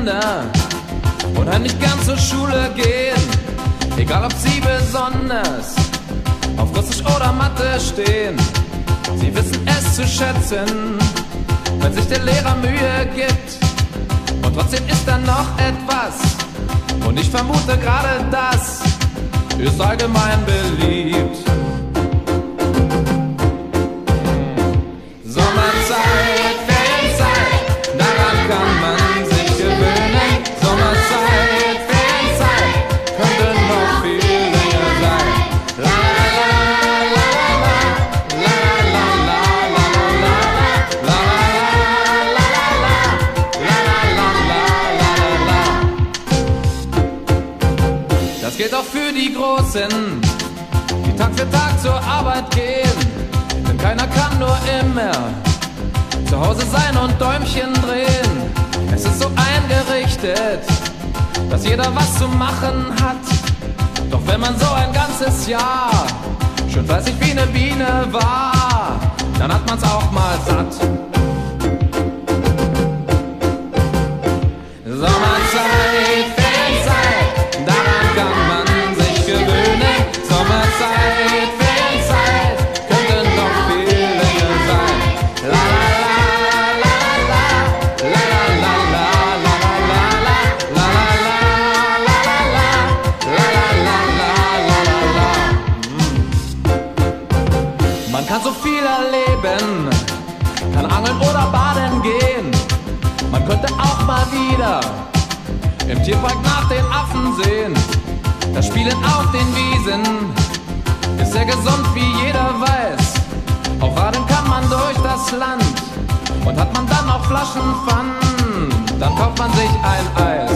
Kinder wollen nicht gern zur Schule gehen, egal ob sie besonders auf Russisch oder Mathe stehen. Sie wissen es zu schätzen, wenn sich der Lehrer Mühe gibt. Und trotzdem ist da noch etwas, und ich vermute gerade das ist allgemein beliebt. Sommerzeit, Ferienzeit, daran kann man sich gewöhnen. Sommerzeit, Ferienzeit, könnte noch viel länger sein. La la la la la la la la la la la la. Das gilt auch für die Großen, die Tag für Tag zur Arbeit gehen. Denn keiner kann nur immer zu Hause sein und Däumchen drehen. Es ist so eingerichtet, dass jeder was zu machen hat. Doch wenn man so ein ganzes Jahr schön fleißig wie eine Biene war, dann hat man's auch mal satt. Sommerzeit, Ferienzeit, daran kann man sich gewöhnen. Sommerzeit, Ferienzeit, könnte noch viel länger sein. La la la la la la la la la la la. Man kann so viel erleben, kann angeln oder baden gehen. Man könnte auch mal wieder im Tierpark nach den Affen sehen. Das Spielen auf den Wiesen ist sehr gesund, wie jeder weiß. Auch radeln kann man durch das Land. Und hat man dann noch Flaschen Pfannen, dann kauft man sich ein Eis.